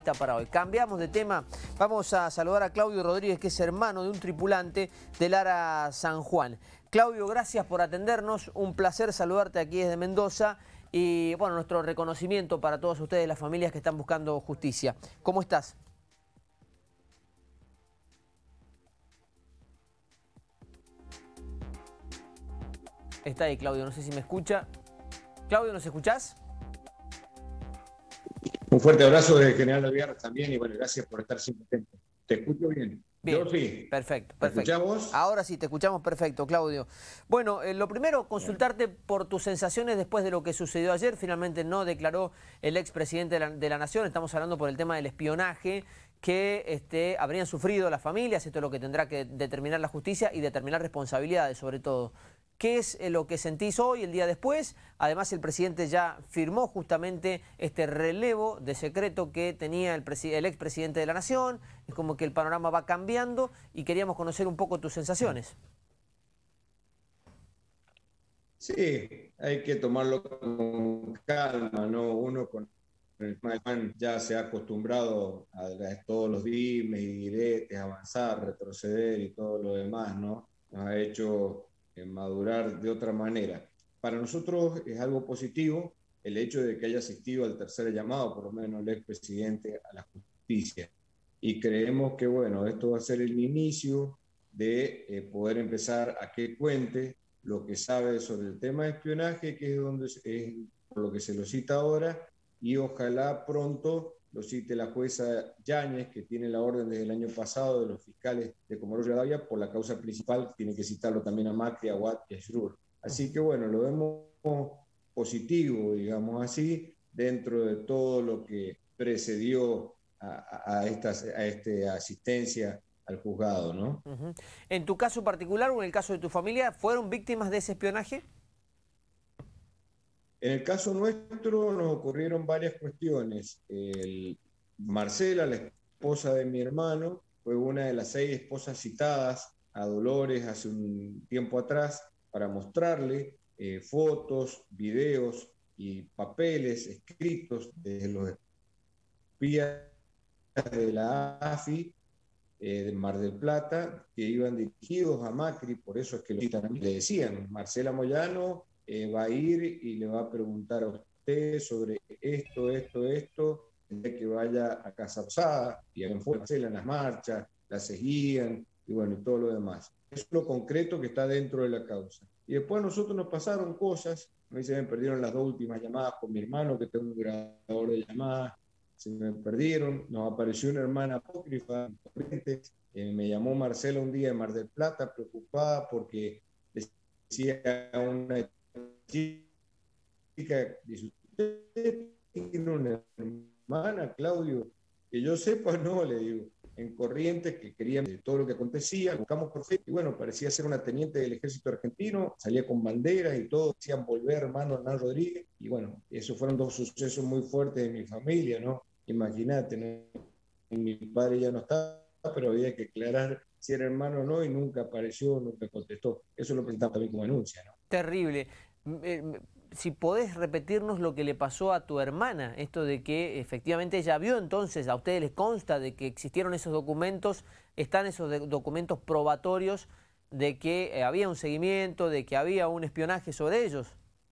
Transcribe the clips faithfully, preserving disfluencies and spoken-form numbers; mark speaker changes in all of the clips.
Speaker 1: Para hoy. Cambiamos de tema, vamos a saludar a Claudio Rodríguez, que es hermano de un tripulante del ARA San Juan. Claudio, gracias por atendernos, un placer saludarte aquí desde Mendoza y bueno, nuestro reconocimiento para todos ustedes, las familias que están buscando justicia. ¿Cómo estás? Está ahí Claudio, no sé si me escucha. Claudio, ¿nos escuchás?
Speaker 2: Un fuerte abrazo de General Alvear también y bueno, gracias por estar siempre atento. ¿Te escucho bien?
Speaker 1: Bien,
Speaker 2: Yo sí.
Speaker 1: perfecto, perfecto.
Speaker 2: ¿Me escuchamos?
Speaker 1: Ahora sí, te escuchamos perfecto, Claudio. Bueno, eh, lo primero, consultarte bueno. por tus sensaciones después de lo que sucedió ayer. Finalmente no declaró el expresidente de la, de la Nación. Estamos hablando por el tema del espionaje que este, habrían sufrido las familias. Esto es lo que tendrá que determinar la justicia y determinar responsabilidades, sobre todo. ¿Qué es lo que sentís hoy, el día después? Además, el presidente ya firmó justamente este relevo de secreto que tenía el, el expresidente de la Nación. Es como que el panorama va cambiando y queríamos conocer un poco tus sensaciones.
Speaker 2: Sí, hay que tomarlo con calma, ¿no? Uno con el plan ya se ha acostumbrado a, a todos los dimes y diretes, avanzar, retroceder y todo lo demás, ¿no? Nos ha hecho madurar de otra manera. Para nosotros es algo positivo el hecho de que haya asistido al tercer llamado, por lo menos el expresidente, a la justicia. Y creemos que, bueno, esto va a ser el inicio de eh, poder empezar a que cuente lo que sabe sobre el tema de espionaje, que es, donde, es por lo que se lo cita ahora, y ojalá pronto lo cite la jueza Yáñez, que tiene la orden desde el año pasado de los fiscales de Comodoro Rivadavia, por la causa principal, tiene que citarlo también a Macri, a Watt y a Schröder. Así que bueno, lo vemos positivo, digamos así, dentro de todo lo que precedió a, a, esta, a este asistencia al juzgado, ¿no?
Speaker 1: Uh-huh. En tu caso particular o en el caso de tu familia, ¿fueron víctimas de ese espionaje?
Speaker 2: En el caso nuestro nos ocurrieron varias cuestiones. El, Marcela, la esposa de mi hermano, fue una de las seis esposas citadas a Dolores hace un tiempo atrás para mostrarle eh, fotos, videos y papeles escritos de los espías de la A F I eh, de Mar del Plata que iban dirigidos a Macri, por eso es que lo citan a mí. Le decían, Marcela Moyano Eh, va a ir y le va a preguntar a usted sobre esto, esto, esto, de que vaya a Casa Rosada, y en Marcela en las marchas, la seguían, y bueno, y todo lo demás. Es lo concreto que está dentro de la causa. Y después a nosotros nos pasaron cosas, a mí se me perdieron las dos últimas llamadas con mi hermano, que tengo un grabador de llamadas, se me perdieron, nos apareció una hermana apócrifa, eh, me llamó Marcela un día de Mar del Plata, preocupada porque decía una chica, dice, ¿usted tiene una hermana, Claudio? Que yo sepa, no, le digo, en Corrientes, que querían todo lo que acontecía, buscamos por fe, y bueno, parecía ser una teniente del ejército argentino, salía con banderas y todo, decían volver, hermano Hernán Rodríguez, y bueno, esos fueron dos sucesos muy fuertes de mi familia, ¿no? Imagínate, ¿no? Mi padre ya no está, pero había que aclarar si era hermano o no, y nunca apareció, nunca contestó. Eso lo presentamos también como denuncia, ¿no?
Speaker 1: Terrible. Si podés repetirnos lo que le pasó a tu hermana, esto de que efectivamente ella vio entonces, a ustedes les consta de que existieron esos documentos, están esos documentos probatorios de que había un seguimiento, de que había un espionaje sobre ellos.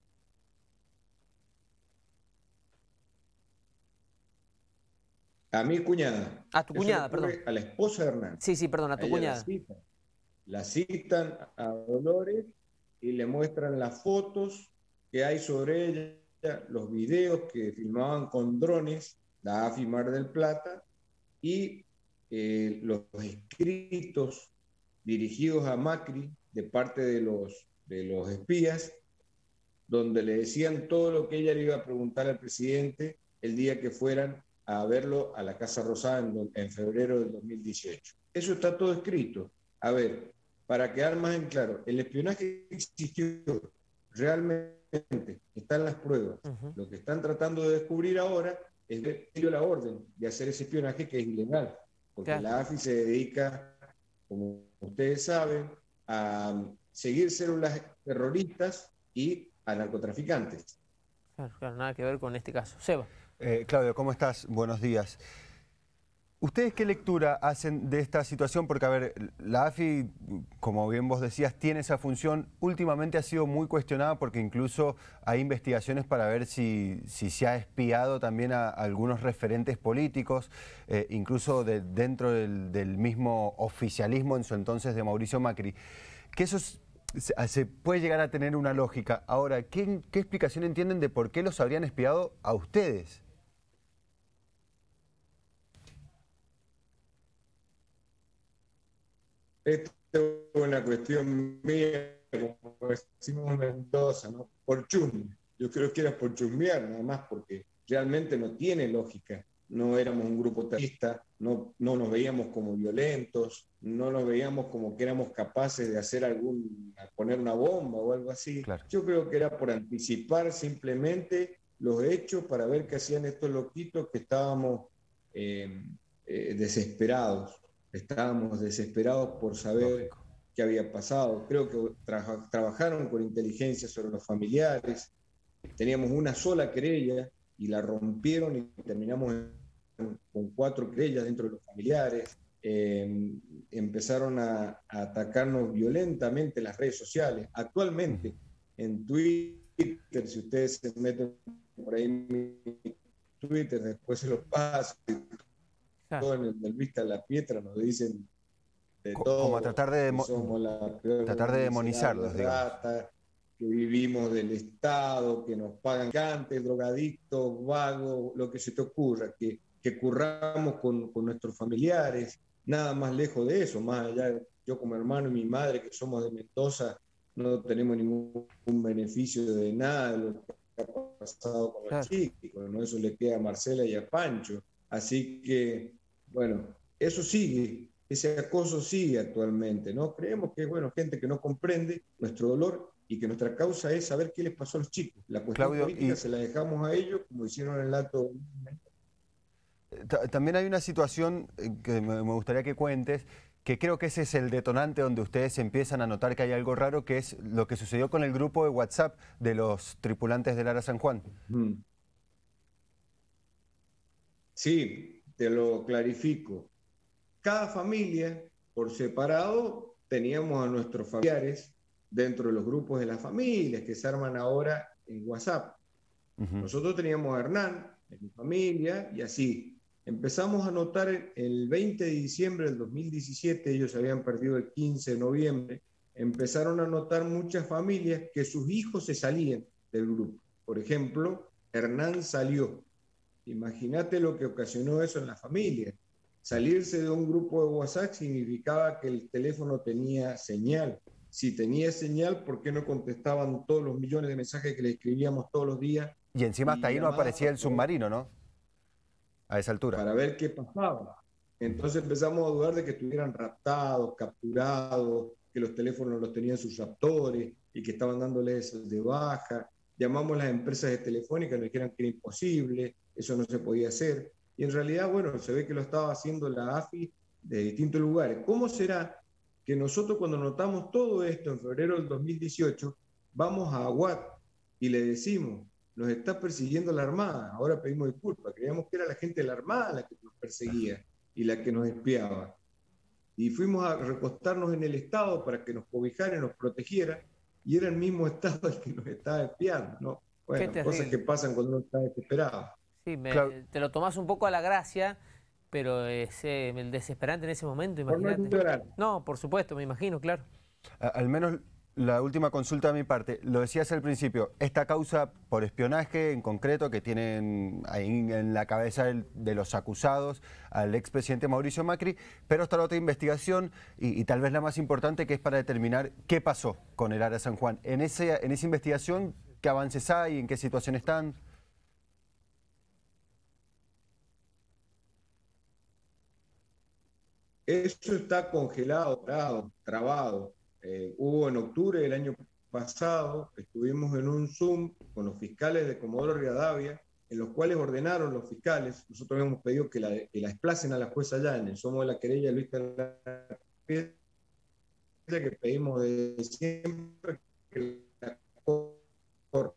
Speaker 2: A mi cuñada.
Speaker 1: A tu cuñada, perdón.
Speaker 2: A la esposa de Hernán.
Speaker 1: Sí, sí, perdón, a tu
Speaker 2: a
Speaker 1: cuñada.
Speaker 2: La citan. la citan a Dolores y le muestran las fotos que hay sobre ella, los videos que filmaban con drones, la A F I Mar del Plata, y eh, los escritos dirigidos a Macri de parte de los, de los espías, donde le decían todo lo que ella le iba a preguntar al presidente el día que fueran a verlo a la Casa Rosada en, en febrero del dos mil dieciocho. Eso está todo escrito. A ver, para quedar más en claro, el espionaje existió, realmente están las pruebas. Uh-huh. Lo que están tratando de descubrir ahora es que dio la orden de hacer ese espionaje que es ilegal, porque claro, la A F I se dedica, como ustedes saben, a seguir células terroristas y a narcotraficantes.
Speaker 1: Claro, claro, nada que ver con este caso. Seba.
Speaker 3: Eh, Claudio, ¿cómo estás? Buenos días. ¿Ustedes qué lectura hacen de esta situación? Porque, a ver, la A F I, como bien vos decías, tiene esa función. Últimamente ha sido muy cuestionada porque incluso hay investigaciones para ver si, si se ha espiado también a, a algunos referentes políticos, eh, incluso de, dentro del, del mismo oficialismo en su entonces de Mauricio Macri. Que eso es, se, se puede llegar a tener una lógica. Ahora, ¿qué, qué explicación entienden de por qué los habrían espiado a ustedes?
Speaker 2: Esto es una cuestión mía, como decimos en Mendoza, ¿no? Por chusme. Yo creo que era por chusmear, nada más, porque realmente no tiene lógica. No éramos un grupo terrorista, no, no nos veíamos como violentos, no nos veíamos como que éramos capaces de hacer algún, poner una bomba o algo así.
Speaker 3: Claro.
Speaker 2: Yo creo que era por anticipar simplemente los hechos para ver qué hacían estos loquitos que estábamos eh, eh, desesperados. Estábamos desesperados por saber
Speaker 3: Lógico.
Speaker 2: qué había pasado. Creo que tra trabajaron con inteligencia sobre los familiares. Teníamos una sola querella y la rompieron y terminamos en, con cuatro querellas dentro de los familiares. Eh, empezaron a, a atacarnos violentamente en las redes sociales. Actualmente, en Twitter, si ustedes se meten por ahí en Twitter, después se los paso, todo en el, el Vista de la Pietra nos dicen de todo,
Speaker 3: Como a tratar de,
Speaker 2: que somos la peor
Speaker 3: tratar de demonizarlos,
Speaker 2: de
Speaker 3: digamos.
Speaker 2: rata, que vivimos del Estado, que nos pagan cantes, drogadictos, vagos, lo que se te ocurra, que, que curramos con, con nuestros familiares, nada más lejos de eso, más allá, yo como hermano y mi madre, que somos de Mendoza, no tenemos ningún beneficio de nada de lo que ha pasado con los
Speaker 1: Claro.
Speaker 2: chicos, ¿no? Eso le queda a Marcela y a Pancho. Así que, bueno, eso sigue, ese acoso sigue actualmente, ¿no? Creemos que, bueno, gente que no comprende nuestro dolor y que nuestra causa es saber qué les pasó a los chicos. La cuestión
Speaker 3: Claudio,
Speaker 2: política
Speaker 3: y
Speaker 2: se la dejamos a ellos, como hicieron en el acto.
Speaker 3: también hay una situación que me gustaría que cuentes, que creo que ese es el detonante donde ustedes empiezan a notar que hay algo raro, que es lo que sucedió con el grupo de WhatsApp de los tripulantes del Ara San Juan.
Speaker 2: Mm. Sí, te lo clarifico. Cada familia, por separado, teníamos a nuestros familiares dentro de los grupos de las familias que se arman ahora en WhatsApp. Uh-huh. Nosotros teníamos a Hernán en mi familia y así. Empezamos a notar el veinte de diciembre del dos mil diecisiete, ellos habían perdido el quince de noviembre, empezaron a notar muchas familias que sus hijos se salían del grupo. Por ejemplo, Hernán salió. Imagínate lo que ocasionó eso en la familia. Salirse de un grupo de WhatsApp significaba que el teléfono tenía señal. Si tenía señal, ¿por qué no contestaban todos los millones de mensajes que le escribíamos todos los días?
Speaker 3: Y encima hasta ahí no aparecía el submarino, ¿no? A esa altura.
Speaker 2: Para ver qué pasaba. Entonces empezamos a dudar de que estuvieran raptados, capturados, que los teléfonos los tenían sus raptores y que estaban dándoles de baja. Llamamos a las empresas de telefónica y nos dijeron que era imposible, eso no se podía hacer. Y en realidad, bueno, se ve que lo estaba haciendo la A F I de distintos lugares. ¿Cómo será que nosotros cuando notamos todo esto en febrero del dos mil dieciocho, vamos a Aguat y le decimos, nos está persiguiendo la Armada, ahora pedimos disculpas, creíamos que era la gente de la Armada la que nos perseguía y la que nos espiaba. Y fuimos a recostarnos en el Estado para que nos cobijara y nos protegiera, y era el mismo Estado el que nos estaba espiando, ¿no? Bueno, cosas que pasan cuando uno está desesperado.
Speaker 1: Sí, me, claro. Te lo tomás un poco a la gracia, pero es eh, el desesperante en ese momento, imagínate.
Speaker 2: Por no,
Speaker 1: no, por supuesto, me imagino, claro.
Speaker 3: A, al menos la última consulta de mi parte, lo decías al principio, esta causa por espionaje en concreto que tienen ahí en la cabeza del, de los acusados al expresidente Mauricio Macri, pero está la otra investigación y, y tal vez la más importante, que es para determinar qué pasó con el Ara San Juan. En, ese, en esa investigación, ¿qué avances hay? ¿En qué situación están?
Speaker 2: Eso está congelado, trabado, trabado. Eh, hubo en octubre del año pasado, estuvimos en un Zoom con los fiscales de Comodoro Rivadavia, en los cuales ordenaron los fiscales, nosotros hemos pedido que la, que la desplacen a la jueza Llanes, somos de la querella Luis Carlos, que pedimos de siempre que la corte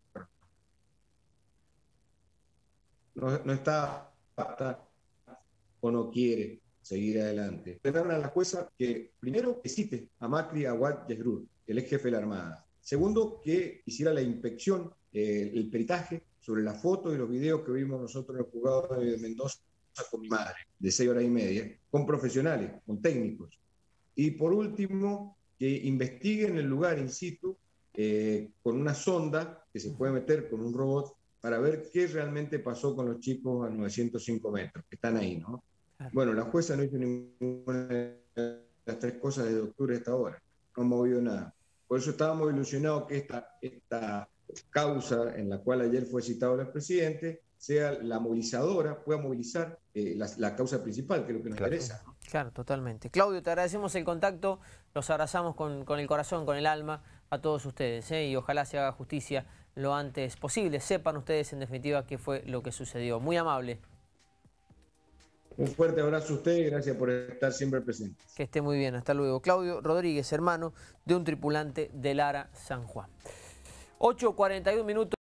Speaker 2: no, no está, está o no quiere seguir adelante. Ordenaron a la jueza que, primero, que cite a Macri, a Aguad y a Sgrur, el ex jefe de la Armada. Segundo, que hiciera la inspección, eh, el peritaje sobre las fotos y los videos que vimos nosotros en el juzgado de Mendoza con mi madre, de seis horas y media, con profesionales, con técnicos. Y por último, que investiguen el lugar in situ eh, con una sonda que se puede meter con un robot para ver qué realmente pasó con los chicos a novecientos cinco metros, que están ahí, ¿no? Bueno, la jueza no hizo ninguna de las tres cosas desde octubre hasta ahora, no movió nada. Por eso estábamos ilusionados que esta, esta causa en la cual ayer fue citado el expresidente sea la movilizadora, pueda movilizar eh, la, la causa principal, que es lo que nos
Speaker 1: claro,
Speaker 2: interesa, ¿no?
Speaker 1: Claro, totalmente. Claudio, te agradecemos el contacto, los abrazamos con, con el corazón, con el alma a todos ustedes, ¿eh? Y ojalá se haga justicia lo antes posible. Sepan ustedes, en definitiva, qué fue lo que sucedió. Muy amable.
Speaker 2: Un fuerte abrazo a usted y gracias por estar siempre presente.
Speaker 1: Que esté muy bien, hasta luego. Claudio Rodríguez, hermano de un tripulante del ARA San Juan. ocho cuarenta y un minutos.